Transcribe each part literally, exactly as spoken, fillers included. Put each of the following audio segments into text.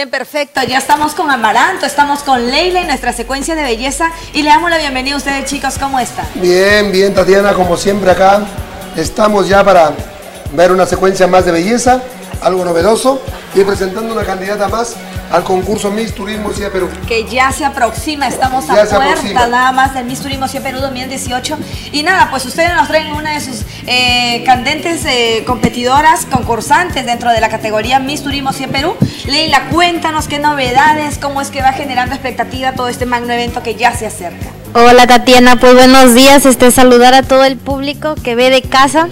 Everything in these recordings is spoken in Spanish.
bien, perfecto. Ya estamos con Amaranto, estamos con Leila en nuestra secuencia de belleza y le damos la bienvenida a ustedes, chicos. ¿Cómo están? Bien, bien, Tatiana, como siempre acá. Estamos ya para ver una secuencia más de belleza, algo novedoso, y presentando una candidata más al concurso Miss Turismo C I E Perú. Que ya se aproxima, estamos Ya a se puerta aproxima. nada más del Miss Turismo C I E Perú dos mil dieciocho. Y nada, pues ustedes nos traen una de sus eh, candentes eh, competidoras, concursantes dentro de la categoría Miss Turismo C I E Perú. Leila, cuéntanos qué novedades, cómo es que va generando expectativa todo este magno evento que ya se acerca. Hola Tatiana, pues buenos días, este saludar a todo el público que ve de casa.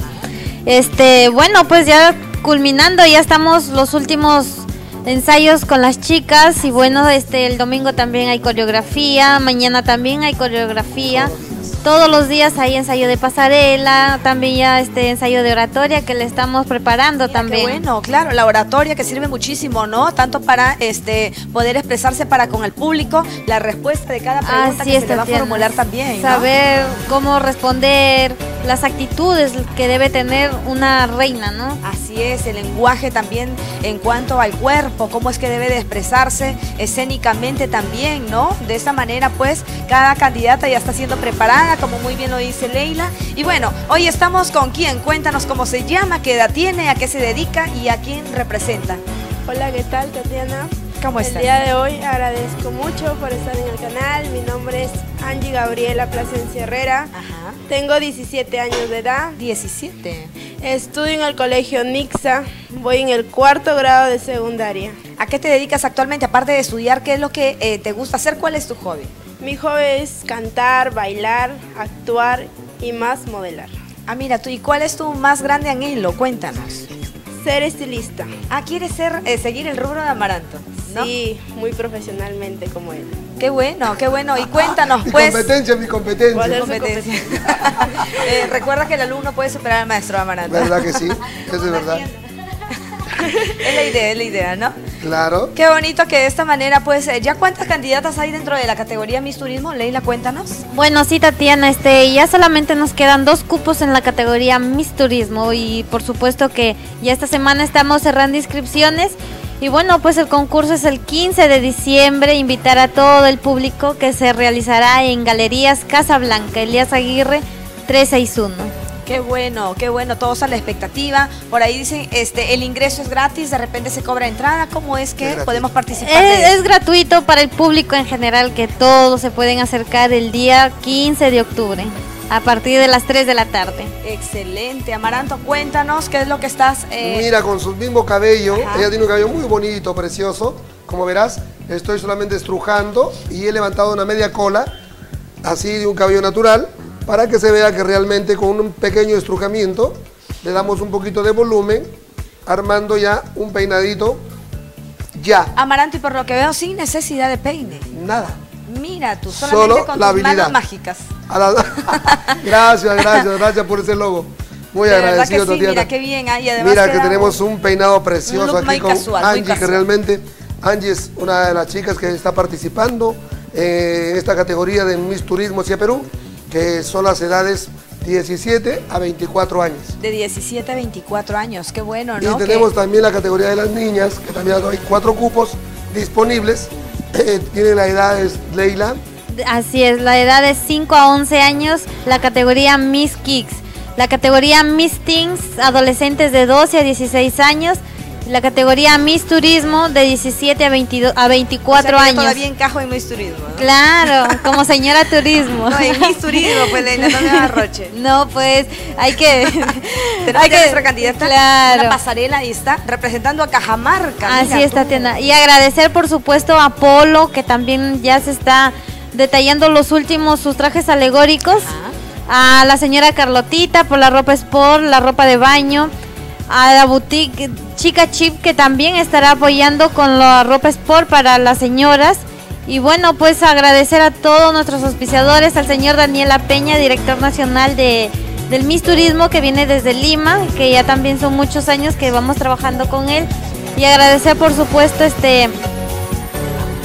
Este, bueno, pues ya culminando, ya estamos los últimos ensayos con las chicas y bueno, este el domingo también hay coreografía, mañana también hay coreografía. Todos los días hay ensayo de pasarela, también ya este ensayo de oratoria que le estamos preparando. Mira, también. qué bueno, claro, la oratoria que sirve muchísimo, ¿no? Tanto para este poder expresarse para con el público, la respuesta de cada pregunta Así que es, se le va a Tatiana. formular también, ¿no? Saber cómo responder, las actitudes que debe tener una reina, ¿no? Así es, el lenguaje también en cuanto al cuerpo, cómo es que debe de expresarse escénicamente también, ¿no? De esta manera, pues, cada candidata ya está siendo preparada, como muy bien lo dice Leila. Y bueno, hoy estamos con quién, cuéntanos cómo se llama, qué edad tiene, a qué se dedica y a quién representa. Hola, ¿qué tal, Tatiana? ¿Cómo El estás? día de hoy agradezco mucho por estar en el canal. Mi nombre es Angie Gabriela Plasencia Herrera. Ajá. Tengo diecisiete años de edad. diecisiete. Estudio en el colegio Nixa. Voy en el cuarto grado de secundaria. ¿A qué te dedicas actualmente? Aparte de estudiar, ¿qué es lo que eh, te gusta hacer? ¿Cuál es tu hobby? Mi hobby es cantar, bailar, actuar y más modelar. Ah, mira, tú, ¿y cuál es tu más grande anhelo? Cuéntanos. Ser estilista. Ah, ¿quieres ser, eh, seguir el rubro de Amaranto? ¿No? Sí, muy profesionalmente como él. Qué bueno, qué bueno. Y cuéntanos, Mi pues... competencia, mi competencia. ¿Cuál es? competencia. eh, recuerda que el alumno puede superar al maestro de Amaranto. ¿Verdad que sí? Eso es verdad. Es la idea, es la idea, ¿no? Claro. Qué bonito que de esta manera, pues, eh, ¿ya cuántas candidatas hay dentro de la categoría Miss Turismo? Leila, cuéntanos. Bueno, sí, Tatiana, este, ya solamente nos quedan dos cupos en la categoría Miss Turismo y por supuesto que ya esta semana estamos cerrando inscripciones y bueno, pues el concurso es el quince de diciembre, invitar a todo el público que se realizará en Galerías Casablanca, Elías Aguirre trescientos sesenta y uno. Qué bueno, qué bueno, todos a la expectativa. Por ahí dicen, este, el ingreso es gratis, de repente se cobra entrada. ¿Cómo es que Es podemos participar de Es, esto? es gratuito para el público en general, que todos se pueden acercar el día quince de octubre a partir de las tres de la tarde. Excelente, Amaranto, cuéntanos qué es lo que estás... eh, Mira, con su mismo cabello, Ajá. ella tiene un cabello muy bonito, precioso. Como verás, estoy solamente estrujando y he levantado una media cola, así de un cabello natural, para que se vea que realmente con un pequeño estrujamiento le damos un poquito de volumen, armando ya un peinadito, ya, Amaranto, y por lo que veo, sin necesidad de peine. nada. Mira tú, solamente Solo con la tus habilidad. manos mágicas. A la- Gracias, gracias, gracias por ese logo. Muy De verdad que agradecido, sí, Tatiana. mira qué bien. ah, y además Mira que queda tenemos un peinado un precioso look aquí muy con casual, muy Angie, que casual. realmente Angie es una de las chicas que está participando eh, en esta categoría de Miss Turismo C I E Perú, que son las edades diecisiete a veinticuatro años. de diecisiete a veinticuatro años, qué bueno, Y ¿no? tenemos Que- también la categoría de las niñas, que también hay cuatro cupos disponibles. Eh, tiene la edad es Leila. Así es, la edad es cinco a once años, la categoría Miss Kicks, la categoría Miss Teens, adolescentes de doce a dieciséis años, la categoría Miss Turismo de diecisiete a veintidós a veinticuatro o sea, que yo años. todavía encajo en Miss Turismo, ¿no? Claro, como señora turismo. No, en Miss Turismo, pues, Leila, no me arroche. No, pues hay que Tenemos hay ya que nuestra candidata, claro. una pasarela, ahí está, representando a Cajamarca. Así mira es, tú. Tatiana. Y agradecer, por supuesto, a Polo, que también ya se está detallando los últimos, sus trajes alegóricos. Ajá. A la señora Carlotita por la ropa sport, la ropa de baño. A la boutique Chica Chip, que también estará apoyando con la ropa sport para las señoras. Y bueno, pues agradecer a todos nuestros auspiciadores, al señor Daniela Peña, director nacional de, del Miss Turismo, que viene desde Lima, que ya también son muchos años que vamos trabajando con él. Y agradecer, por supuesto, este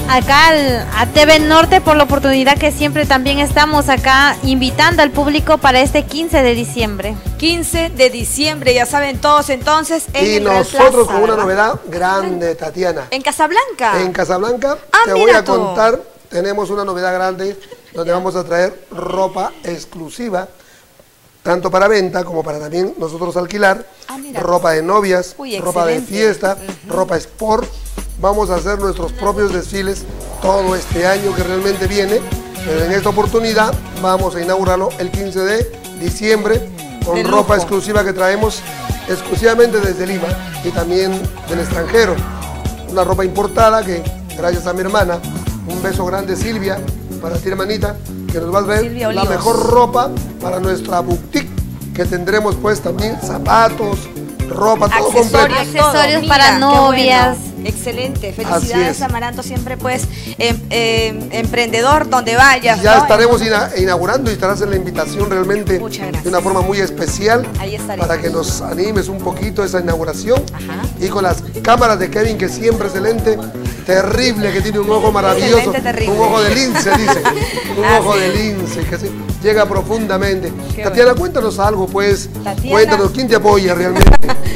acá al, a T V Norte por la oportunidad que siempre también estamos acá invitando al público para este quince de diciembre. quince de diciembre, ya saben todos entonces. En y el nosotros Plaza, con una ¿verdad? novedad grande, Tatiana. En Casablanca. En Casablanca Ah, te voy mira a tú. contar, tenemos una novedad grande donde vamos a traer ropa exclusiva, tanto para venta como para también nosotros alquilar, Ah, mira. ropa de novias, Uy, ropa de excelente. fiesta, ropa sport. Vamos a hacer nuestros propios desfiles todo este año que realmente viene, pero en esta oportunidad vamos a inaugurarlo el quince de diciembre con De ropa lujo. exclusiva que traemos exclusivamente desde Lima y también del extranjero. Una ropa importada que gracias a mi hermana, un beso grande Silvia, para ti hermanita, que nos va a traer Silvia la Olivos. mejor ropa para nuestra boutique, que tendremos pues también zapatos, ropa, todo completo. Accesorios, Accesorios todo. para Mira, qué novias. bueno. Excelente, Así felicidades es. Amaranto, siempre pues em- em- emprendedor donde vayas. Ya ¿no? estaremos ina- inaugurando y estarás en la invitación realmente Muchas gracias. de una forma muy especial Ahí estaremos. para que nos animes un poquito a esa inauguración. Ajá. Y con las cámaras de Kevin, que siempre excelente, terrible, que tiene un ojo maravilloso, Excelente, terrible. un ojo de lince, dice, un Ah, ojo sí. de lince, que se llega profundamente. Qué Tatiana, cuéntanos algo, pues, Tatiana. cuéntanos, ¿quién te apoya realmente?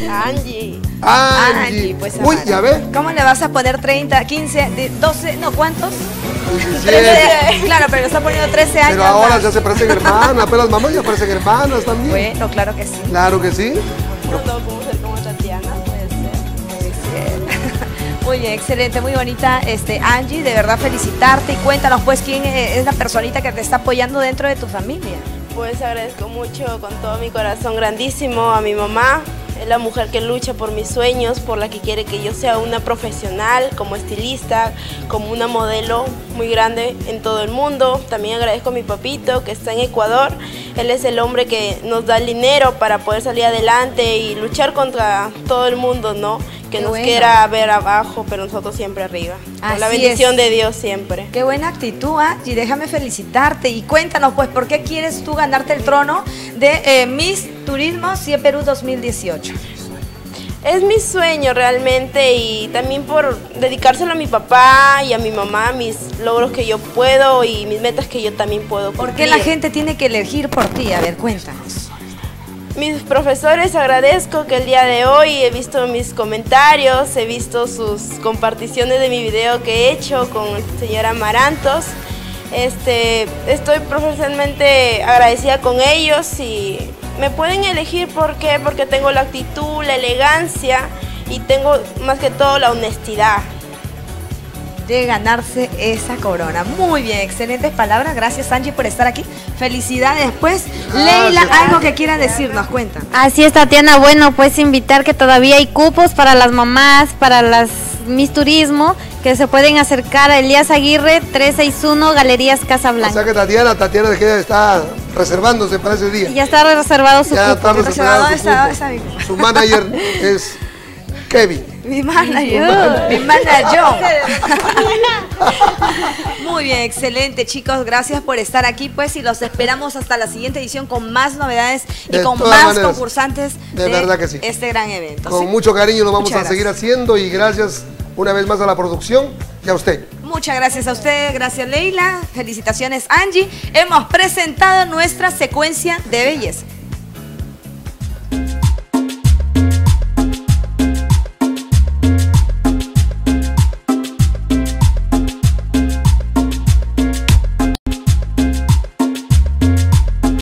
Angie. Angie. Angie, pues, Uy, Amara. ya ves. ¿Cómo le vas a poner treinta, quince, de- doce, no, cuántos? diecisiete. trece, claro, pero le está poniendo trece años. Pero ahora más. ya se parecen hermanas, pero las mamás ya parecen hermanas también. Bueno, claro que sí. Claro que sí. No, no, ¿cómo ser como Tatiana? Puede ser. Muy bien, excelente, muy bonita, este Angie, de verdad felicitarte y cuéntanos pues quién es la personita que te está apoyando dentro de tu familia. Pues agradezco mucho con todo mi corazón grandísimo a mi mamá. Es la mujer que lucha por mis sueños, por la que quiere que yo sea una profesional, como estilista, como una modelo muy grande en todo el mundo. También agradezco a mi papito que está en Ecuador. Él es el hombre que nos da el dinero para poder salir adelante y luchar contra todo el mundo, ¿no? Que Qué nos bueno. quiera ver abajo, pero nosotros siempre arriba. Con la Así bendición es. de Dios siempre. Qué buena actitud, Angie, déjame felicitarte y cuéntanos pues por qué quieres tú ganarte el trono de eh, Miss Turismo C I E Perú dos mil dieciocho. Es mi sueño realmente y también por dedicárselo a mi papá y a mi mamá, mis logros que yo puedo y mis metas que yo también puedo ¿Por cumplir. qué la gente tiene que elegir por ti? A ver, cuéntanos. Mis profesores, agradezco que el día de hoy he visto mis comentarios, he visto sus comparticiones de mi video que he hecho con el señor Amarantos. Este, estoy profesionalmente agradecida con ellos y me pueden elegir ¿por qué? Porque tengo la actitud, la elegancia y tengo más que todo la honestidad. De ganarse esa corona. Muy bien, excelentes palabras. Gracias, Angie, por estar aquí. Felicidades. Pues, Leila, algo que quieran decirnos, cuenta. Así es, Tatiana. Bueno, pues invitar que todavía hay cupos para las mamás, para las Miss Turismo, que se pueden acercar a Elías Aguirre, trescientos sesenta y uno, Galerías O Casablanca. sea que Tatiana, Tatiana que está reservándose para ese día. Y ya está reservado su Ya cupo. está reservado su Reservado cupo. esa- esa- Su manager es Kevin. Mi manager, mi manager. Muy bien, excelente, chicos. Gracias por estar aquí, pues, y los esperamos hasta la siguiente edición con más novedades y De con todas más maneras. concursantes De verdad que sí. este gran evento. Con ¿sí? mucho cariño lo vamos Muchas a seguir gracias. haciendo y gracias una vez más a la producción y a usted. Muchas gracias a ustedes, gracias Leila, felicitaciones Angie. Hemos presentado nuestra secuencia de belleza.